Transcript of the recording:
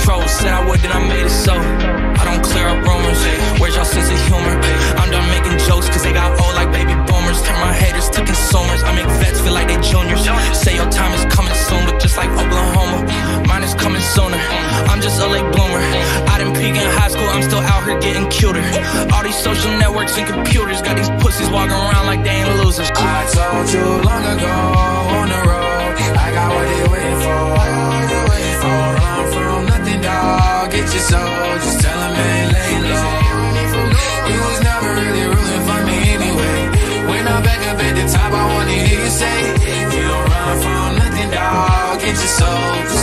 control. Said I would, then I made it so. I don't clear up rumors. Where's y'all sense of humor? I'm done making jokes cause they got old like baby boomers. Turn my haters to consumers. I make vets feel like they juniors. Say your time is coming soon, but just like Oklahoma, mine is coming sooner. I'm just a late bloomer. I didn't peak in high school, I'm still out here getting cuter. All these social networks and computers got these pussies walking around like they ain't losers. I told you long ago on the road, I got what they waiting for. Run from nothing, dog. Get your soul, just tell them ain't laying low. You was never really rooting for me anyway. When I'm back up at the top, I wanna hear you say, you don't run from nothing, dog. Get your soul, just